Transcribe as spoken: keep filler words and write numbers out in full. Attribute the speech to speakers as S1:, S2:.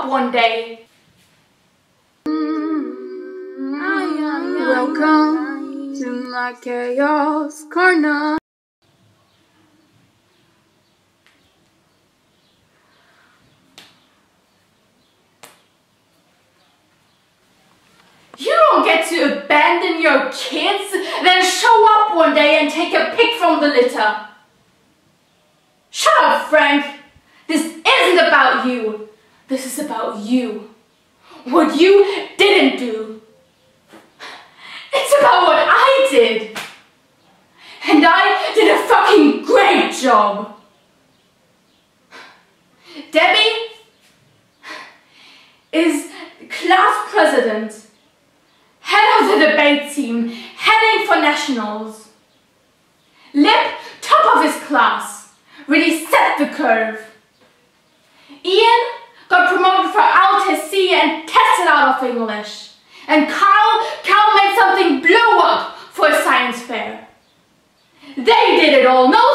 S1: up one day.
S2: Welcome to my chaos corner.
S1: You don't get to abandon your kids, then show up one day and take a pic from the litter. Shut up, Frank. This isn't about you. This is about you. What you didn't do. It's about what I did. And I did a fucking great job. Debbie is class president, head of the debate team, heading for nationals. Lip, top of his class, really set the curve. Ian got promoted for L T C and tested out of English. And Carl, Carl made something blow up for a science fair. They did it all, no